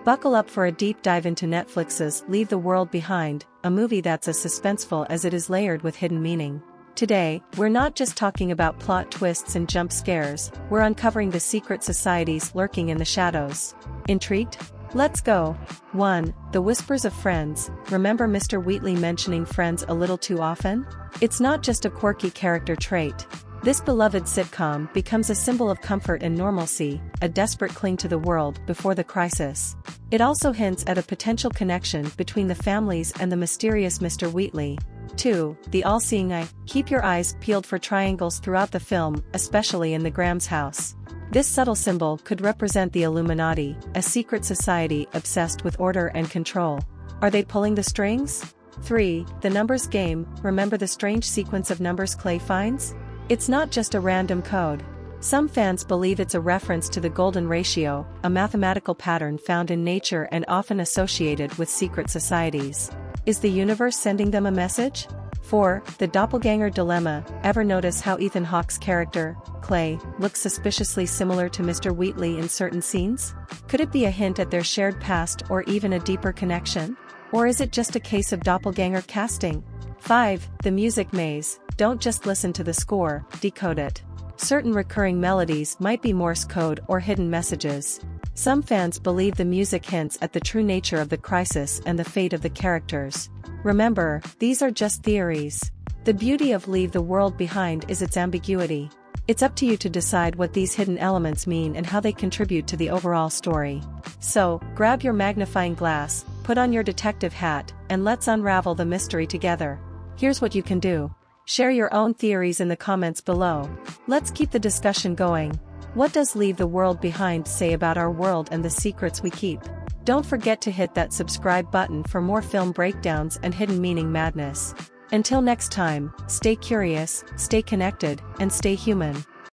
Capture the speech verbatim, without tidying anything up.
Buckle up for a deep dive into Netflix's Leave the World Behind, a movie that's as suspenseful as it is layered with hidden meaning. Today, we're not just talking about plot twists and jump scares, we're uncovering the secret societies lurking in the shadows. Intrigued? Let's go! one. The Whispers of Friends. Remember Mister Wheatley mentioning friends a little too often? It's not just a quirky character trait. This beloved sitcom becomes a symbol of comfort and normalcy, a desperate cling to the world before the crisis. It also hints at a potential connection between the families and the mysterious Mister Wheatley. two. The All-Seeing Eye. Keep your eyes peeled for triangles throughout the film, especially in the Graham's house. This subtle symbol could represent the Illuminati, a secret society obsessed with order and control. Are they pulling the strings? three. The Numbers Game. Remember the strange sequence of numbers Clay finds? It's not just a random code. Some fans believe it's a reference to the golden ratio, a mathematical pattern found in nature and often associated with secret societies. Is the universe sending them a message? four. The Doppelganger Dilemma. Ever notice how Ethan Hawke's character, Clay, looks suspiciously similar to Mister Wheatley in certain scenes? Could it be a hint at their shared past or even a deeper connection? Or is it just a case of doppelganger casting? five. The Music Maze. Don't just listen to the score, decode it. Certain recurring melodies might be Morse code or hidden messages. Some fans believe the music hints at the true nature of the crisis and the fate of the characters. Remember, these are just theories. The beauty of Leave the World Behind is its ambiguity. It's up to you to decide what these hidden elements mean and how they contribute to the overall story. So, grab your magnifying glass, put on your detective hat, and let's unravel the mystery together. Here's what you can do. Share your own theories in the comments below. Let's keep the discussion going. What does Leave the World Behind say about our world and the secrets we keep? Don't forget to hit that subscribe button for more film breakdowns and hidden meaning madness. Until next time, stay curious, stay connected, and stay human.